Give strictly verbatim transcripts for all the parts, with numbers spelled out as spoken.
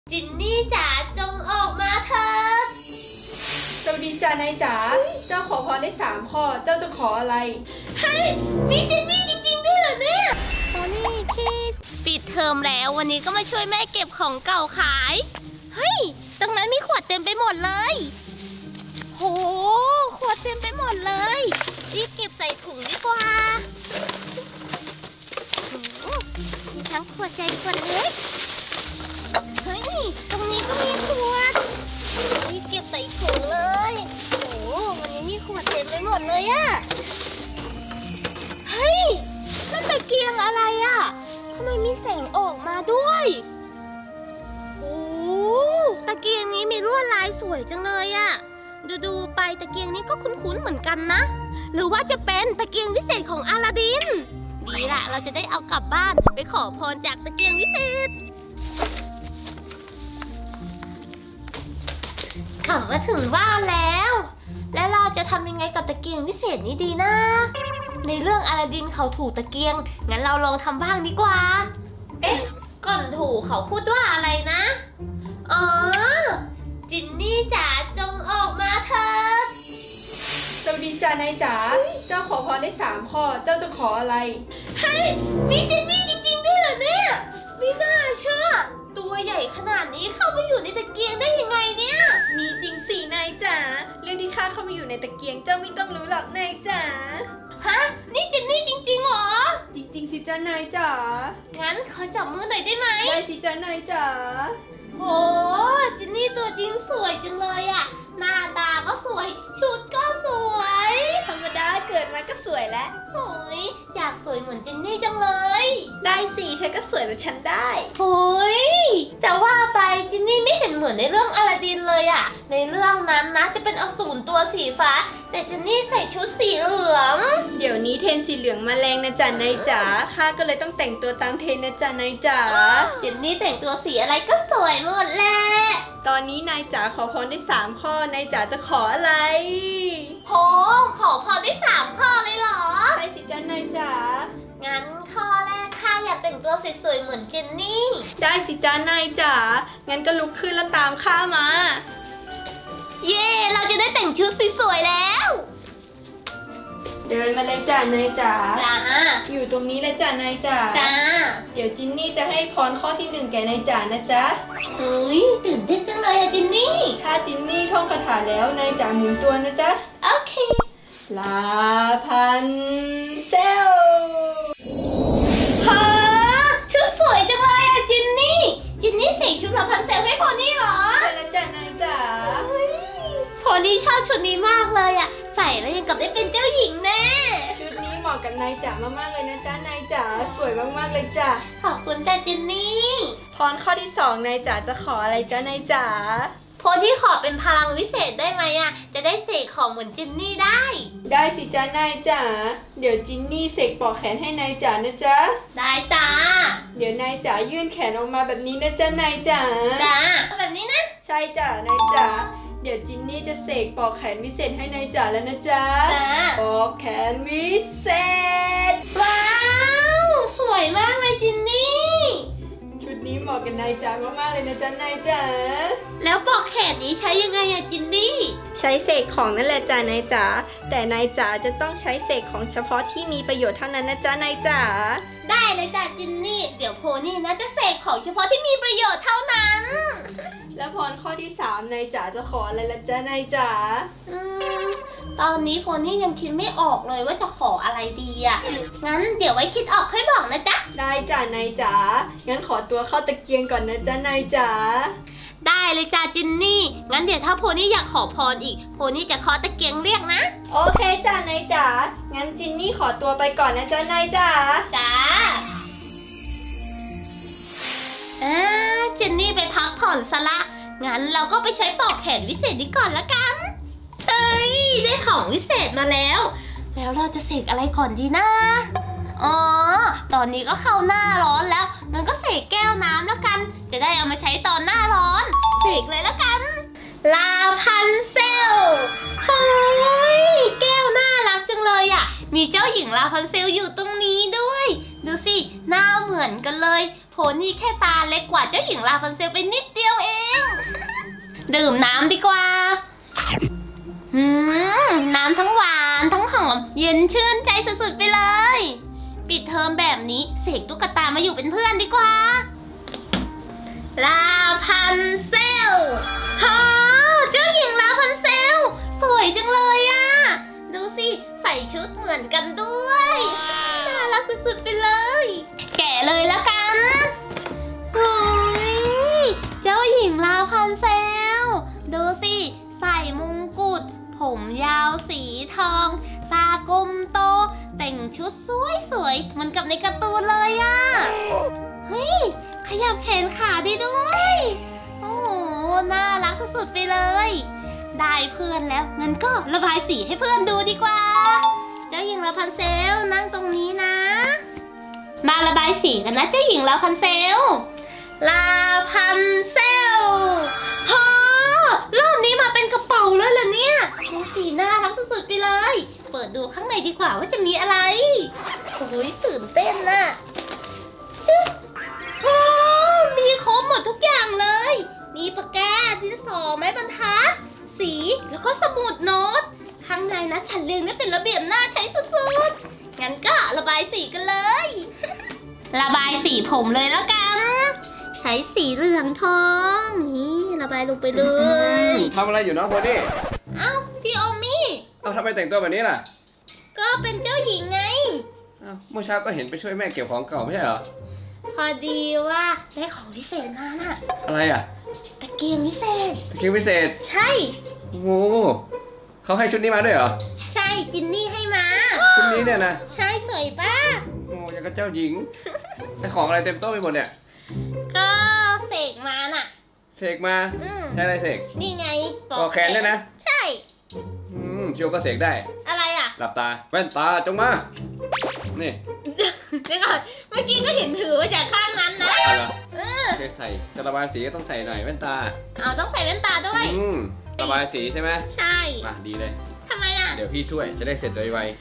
จินนี่จ๋าจงออกมาเถิดสวัสดีจ้านายจ๋าเจ้าขอพรได้สามข้อเจ้าจะขออะไรเฮ้ยมีจินนี่จริงๆด้วยเหรอเนี่ยโอ้นี่ที่ปิดเทอมแล้ววันนี้ก็มาช่วยแม่เก็บของเก่าขายเฮ้ยตรงนั้นมีขวดเต็มไปหมดเลยโหขวดเต็มไปหมดเลยรีบเก็บใส่ถุงดีกว่ามีทั้งขวดใหญ่ขวดเล็กเฮ้ยตรงนี้ก็มีขวดรีบเก็บใส่ถุงเลยโอ้วันนี้มีขวดเต็มไปหมดเลยอะเฮ้ยนั่นตะเกียงอะไรอะทำไมมีแสงออกมาด้วยโอ้ตะเกียงนี้มีลวดลายสวยจังเลยอะดูดูไปตะเกียงนี้ก็คุ้นๆเหมือนกันนะหรือว่าจะเป็นตะเกียงวิเศษของอลาดินดีละเราจะได้เอากลับบ้านไปขอพรจากตะเกียงวิเศษถามว่าถึงบ้านแล้วและเราจะทำยังไงกับตะเกียงวิเศษนี้ดีนะในเรื่องอลาดินเขาถูตะเกียงงั้นเราลองทำบ้างดีกว่าเอ๊ะก่อนถูเขาพูดว่าอะไรนะอ๋อจินนี่จ๋าจงออกมาเถิดสวัสดีจ้านายจ๋าเจ้าขอพรได้สามข้อเจ้าจะขออะไรเฮ้ยมีจินนี่จริงๆด้วยเหรอเนี่ยไม่น่าเชื่อตัวใหญ่ขนาดนี้เข้าไปอยู่ในตะเกียงได้ยังไงเนี่ยมีจริงสินายจ๋าเรื่องที่ข้าเข้ามาอยู่ในตะเกียงเจ้าไม่ต้องรู้หรอกนายจ๋าฮะนี่จินนี่จริงๆเหรอจริงๆสิจ้านายจ๋างั้นขอจับมือหน่อยได้ไหมได้สิจ้านายจ๋าโอ้จินนี่ตัวจริงสวยจังเลยอะหน้าตาก็สวยชุดก็สวยธรรมดาเกิดมาก็สวยแล้วโอ้ยอยากสวยเหมือนจินนี่จังเลยได้สิเธอก็สวยแบบฉันได้โอ้ยจะว่าไปจินนี่ไม่เห็นเหมือนในเรื่องอลาดินเลยอะในเรื่องนั้นนะจะเป็นอสูรตัวสีฟ้าแต่จินนี่ใส่ชุดสีเหลืองเดี๋ยวนี้เทรนสีเหลืองมาแรงนะจ๊ะนายจ๋าข้าก็เลยต้องแต่งตัวตามเทรนนะจ๊ะนายจ๋าจินนี่แต่งตัวสีอะไรก็สวยหมดแหละตอนนี้นายจ๋าขอพรได้สามข้อนายจ๋าจะขออะไรโหขอพรได้สามข้อเลยเหรอใช่สิจ้านายจ๋างั้นข้อแรกข้าอยากแต่งตัวสวยๆเหมือนเจนนี่ได้สิจ้านายจ๋างั้นก็ลุกขึ้นแล้วตามข้ามาเย่เราจะได้แต่งชุดสวยๆแล้วเดินมาเลยจ้านายจ๋าจ้าอยู่ตรงนี้เลยจ้านายจ๋าจ้าเดี๋ยวจินนี่จะให้พรข้อที่หนึ่งแก่นายจ๋านะจ๊ะเฮ้ยตื่นเต้นจังเลยอะจินนี่ถ้าจินนี่ท่องคาถาแล้วนายจ๋าหมุนตัวนะจ๊ะโอเคลาพันเซลฮะชุดสวยจังเลยอะจินนี่จินนี่ใส่ชุดลาพันเซลให้พอนี่เหรอใช่แล้วจ้านายจ๋าพอนี่ชอบชุดนี้มากเลยอะใส่แล้วยังกับได้เป็นเจ้าหญิงแน่ชุดนี้เหมาะกับนายจ๋ามากๆเลยนะจ๊ะนายจ๋าสวยมากๆเลยจ้ะขอบคุณจ้ะจินนี่พรข้อที่สองนายจ๋าจะขออะไรจ๊ะนายจ๋าพรที่ขอเป็นพลังวิเศษได้ไหมอะจะได้เสกของเหมือนจินนี่ได้ได้สิจ๊ะนายจ๋าเดี๋ยวจินนี่เสกปอกแขนให้นายจ๋านะจ๊ะได้จ้าเดี๋ยวนายจ๋ายื่นแขนออกมาแบบนี้นะจ๊ะนายจ๋าจ้าแบบนี้นะใช่จ้ะนายจ๋าเดี๋ยวจินนี่จะเสกปอกแขนวิเศษให้นายจ๋าแล้วนะจ๊ะปอกแขนวิเศษว้าวสวยมากเลยจินนี่ชุดนี้เหมาะกับนายจ๋ามากๆเลยนะจ๊ะนายจ๋าแล้วปอกแขนนี้ใช้ยังไงอะจินนี่ใช้เสกของนั่นแหละจ้ะนายจ๋าแต่นายจ๋าจะต้องใช้เสกของเฉพาะที่มีประโยชน์เท่านั้นนะจ๊ะนายจ๋าได้เลยจ้ะจินนี่เดี๋ยวโพนี่นะจะเสกของเฉพาะที่มีประโยชน์เท่านั้นแล้วพรข้อที่สามนายจ๋าจะขออะไรล่ะจ๊ะนายจ๋าตอนนี้โพนี่ยังคิดไม่ออกเลยว่าจะขออะไรดีอ่ะงั้นเดี๋ยวไว้คิดออกค่อยบอกนะจ๊ะได้จ้ะนายจ๋างั้นขอตัวเข้าตะเกียงก่อนนะจ๊ะนายจ๋าได้เลยจ้ะจินนี่งั้นเดี๋ยวถ้าโพนี่อยากขอพรอีกโพนี่จะเคาะตะเกียงเรียกนะโอเคจ้ะนายจ๋างั้นจินนี่ขอตัวไปก่อนนะจ๊ะนายจ๋าจ้าอ่าจินนี่ไปพักผ่อนซะละงั้นเราก็ไปใช้ปอกแขนวิเศษนี้ก่อนละกันเอ้ยได้ของวิเศษมาแล้วแล้วเราจะเสกอะไรก่อนดีนะอ๋อตอนนี้ก็เข้าหน้าร้อนแล้วงั้นก็เสกแก้วน้ำแล้วกันจะได้เอามาใช้ตอนหน้าร้อนเสกเลยแล้วกันลาพันเซลเฮ้ยแก้วน่ารักจังเลยอ่ะมีเจ้าหญิงลาพันเซลอยู่ตรงนี้ด้วยดูสิหน้าเหมือนกันเลยโพนี่แค่ตาเล็กกว่าเจ้าหญิงลาพันเซลไปนิดเดียวเอง ดื่มน้ำดีกว่าอืมน้ำทั้งหวานทั้งหอมเย็นชื่นใจสุดๆไปเลยปิดเทอมแบบนี้เสกตุ๊กตามาอยู่เป็นเพื่อนดีกว่าลาพันเซลฮะเจ้าหญิงลาพันเซลสวยจังเลยอะดูสิใส่ชุดเหมือนกันด้วยน่ารักสุดๆไปเลยแกะเลยแล้วกันเฮ้ยเจ้าหญิงลาพันเซลดูสิใส่มงกุฎผมยาวสีทองตากลมโตแต่งชุดสวยๆเหมือนกับในการ์ตูนเลยอะเฮ้ยขยับแขนขาได้ด้วยโอ้โหน่ารักสุดๆไปเลยได้เพื่อนแล้วงั้นก็ระบายสีให้เพื่อนดูดีกว่าเจ้าหญิงลาพันเซลนั่งตรงนี้นะมาระบายสีกันนะเจ้าหญิงลาพันเซลลาพันเซลพอรอบนี้มาเป็นกระเป๋าแล้วเหรอเนี่ยดูสีน่ารักสุดๆไปเลยเปิดดูข้างในดีกว่าว่าจะมีอะไรโอ้ยตื่นเต้นน่ะจึ๊บโอ้มีครบหมดทุกอย่างเลยมีปากกาดินสอไม้บรรทัดสีแล้วก็สมุดโน้ตข้างในนะฉันเรียงได้เป็นระเบียบน่าใช้สุดๆงั้นก็ระบายสีกันเลยระบายสีผมเลยแล้วกันใช้สีเหลืองทองนี่ระบายลงไปเลยทำอะไรอยู่น้องโพนี่เอ้าพี่โอมี่เอ้าทำไมแต่งตัวแบบนี้ล่ะก็เป็นเจ้าหญิงไงเอ้าเมื่อเช้าก็เห็นไปช่วยแม่เก็บของเก่าไม่ใช่เหรอพอดีว่าได้ของพิเศษมาน่ะอะไรอ่ะตะเกียงพิเศษตะเกียงพิเศษใช่โอ้เขาให้ชุดนี้มาด้วยเหรอใช่จินนี่ให้มาชุดนี้เนี่ยนะใช่สวยป่ะโอ้ยังกับเจ้าหญิงได้ของอะไรเต็มโต๊ะไปหมดเนี่ยก็เสกมาน่ะเสกมาใช่อะไรเสกนี่ไงปอกแขนได้นะใช่อืมชิวก็เสกได้อะไรอ่ะหลับตาแว่นตาจงมานี่เดี๋ยวก่อนเมื่อกี้ก็เห็นถือมาจากข้างนั้นนะเออใส่จะระบายสีก็ต้องใส่หน่อยแว่นตาเอาต้องใส่แว่นตาด้วยอืมระบายสีใช่ไหมใช่มาดีเลยทำไมอ่ะเดี๋ยวพี่ช่วยจะได้เสร็จไวๆ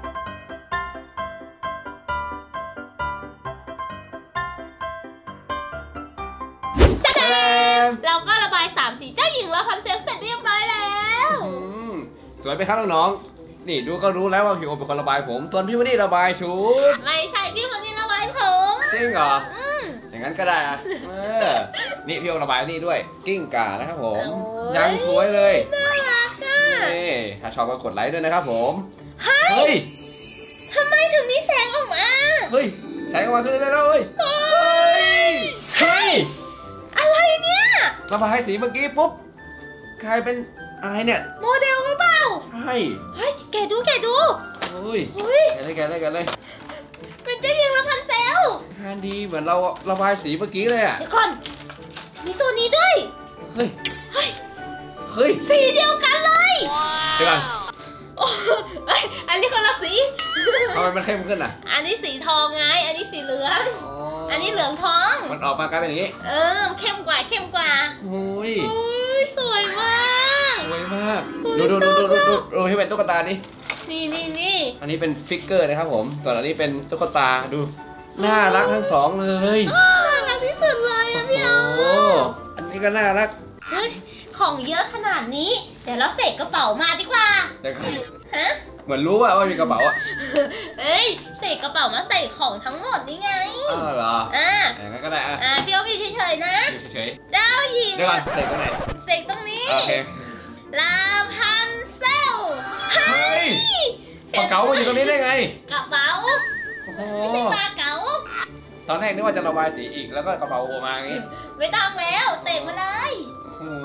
เราก็ระบายสามสีเจ้าหญิงลาพันเซลเสร็จเรียบร้อยแล้วสวยไหมครับน้องๆนี่ดูก็รู้แล้วว่าพี่โอเป็นคนระบายผมส่วนพี่วันนี้ระบายชุดไม่ใช่พี่วันนี้ระบายผมจริงเหรออย่างนั้นก็ได้อะนี่พี่โอระบายนี่ด้วยกิ้งก่านะครับผมยังสวยเลยน่ารักอ่ะนี่ถ้าชอบก็กดไลค์ด้วยนะครับผมเฮ้ยทำไมถึงมีแสงออกมาเฮ้ยแสงออกมาขึ้นเลยเลยเฮ้ยเฮ้ยอะไรเนี่ยระบายสีเมื่อกี้ปุ๊บกลายเป็นอะไรเนี่ยโมเดลหรือเปล่าใช่เฮ้ยแกดูแกดูเฮ้ยแกเลยแกเลยแกเลยเป็นเจ้าหญิงลาพันเซลงานดีเหมือนเราระบายสีเมื่อกี้เลยอ่ะเดี๋ยวก่อนมีตัวนี้ด้วยเฮ้ยเฮ้ยเฮ้ยสีเดียวกันเลยเดี๋ยวก่อนอันนี้คนละสีทำไมมันเข้มขึ้นอ่ะอันนี้สีทองไงอันนี้สีเหลืองอันนี้เหลืองทองมันออกมากลายเป็นอย่างนี้เออเข้มกว่าเข้มกว่าโอ้ยสวยมากสวยมากดูดูดูดูดูดูดูให้เป็นตุ๊กตาดินี่นี่นี่อันนี้เป็นฟิกเกอร์นะครับผมส่วนอันนี้เป็นตุ๊กตาดูน่ารักทั้งสองเลยน่ารักที่สุดเลยอะพี่อ๋ออันนี้ก็น่ารักเฮ้ยของเยอะขนาดนี้เดี๋ยวเราเสกกระเป๋ามาดีกว่าเดี๋ยวฮะเหมือนรู้ว่าว่ามีกระเป๋าอ่ะเอ้ยเสกกระเป๋ามาใส่ของทั้งหมดนี่ไงอ๋อเหรออ่าอย่างนั้นก็ได้อ่ะอ่าพี่เอาพี่เฉยๆนะเฉยๆเจ้าหญิงเดี๋ยวก่อนเสกตรงไหนเสกตรงนี้โอเคลาพันเซลเฮ้ยกระเป๋ามาอยู่ตรงนี้ได้ไงกระเป๋าไม่ใช่ปลาเก๋าตอนแรกนึกว่าจะระบายสีอีกแล้วก็กระเป๋าโอมาอย่างงี้ไม่ต้องแล้วเสกมาเลยโอ้โห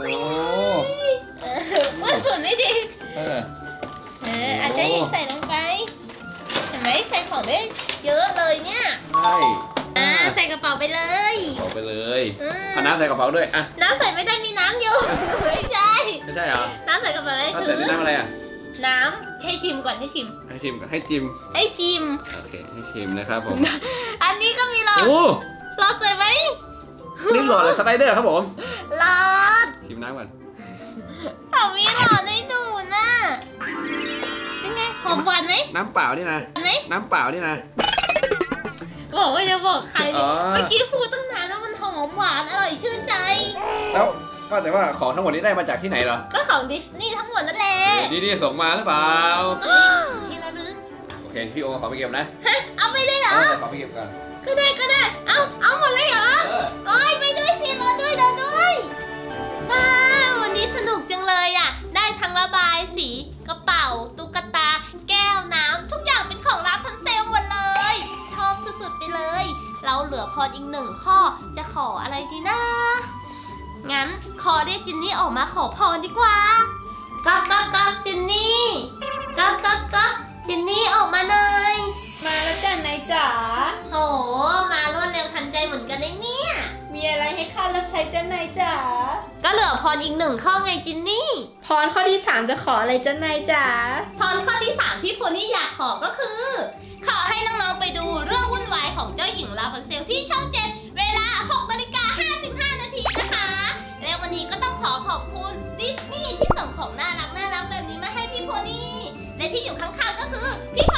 พูดผลไม่ดีเออเอออาจจะยิงใส่ลงไปเห็นไหมใส่ของได้เยอะเลยเนี่ยใช่อ่าใส่กระเป๋าไปเลยเอาไปเลยเอาน้ำใส่กระเป๋าด้วยอ่ะน้ำใส่ไม่ได้มีน้ำอยู่ไม่ใช่ไม่ใช่เหรอน้ำใส่กระเป๋าอะไรถือน้ำอะไรอ่ะน้ำให้ชิมก่อนให้ชิมให้ชิมให้ชิมให้ชิมโอเคให้ชิมนะครับผมอันนี้ก็มีหลอดหลอดสวยไหมนี่หลอดเลยสไลเดอร์ครับผมหลอดชิมน้ำก่อนเขามีหลอดให้ดูน่ะเป็นไงหอมหวานไหมน้ำเปล่านี่นะน้ำเปล่านี่นะบอกว่าจะบอกใครเลยเมื่อกี้พูดตั้งนมหวานอร่อยชื่นใจแล้วก็แต่ว่าของทั้งหมดนี้ได้มาจากที่ไหนเหรอก็ของดิสนีย์ทั้งหมดนั่นแหละดีดีส่งมาหรือเปล่าที่ระลึกโอเคพี่โอขอไปเก็บนะฮะเอาไปได้เหรอเออขอไปเก็บก่อนก็ได้ก็ได้เอาเอาหมดเลยเหรอเออโอ้ยไปด้วยสิรอด้วยรอด้วยว้าววันนี้สนุกจังเลยอ่ะได้ทั้งระบายสีกระเป๋าตุ๊กตาแก้วน้ำทุกอย่างเป็นของร้านพันเซลหมดเลย ชอบสุดๆไปเลย เราเหลือพรอีกหนึ่งข้อจะขออะไรดีนะงั้นขอเรียกจินนี่ออกมาขอพรดีกว่าก๊อกก๊อกก๊อกจินนี่ก๊อกก๊อกก๊อกจินนี่ออกมาหน่อยมาแล้วจ้านายจ๋าโอ้มารวดเร็วทันใจเหมือนกันนะเนี่ยมีอะไรให้ข้ารับใช้จ้านายจ๋าก็เหลือพรอีกหนึ่งข้อไงจินนี่พรข้อที่สามจะขออะไรจ้านายจ๋าพรข้อที่สามที่โพนี่อยากขอก็คือ ขอให้น้องๆไปดูเรื่องวุ่นวายของเจ้าหญิงลาพันเซลที่ช่องเจ็ดเวลาหกนาฬิกาห้าสิบห้านาทีนะคะ และวันนี้ก็ต้องขอขอบคุณดิสนีย์ที่ส่งของน่ารักน่ารักแบบนี้มาให้พี่โพนี่และที่อยู่ข้างๆก็คือพี่พ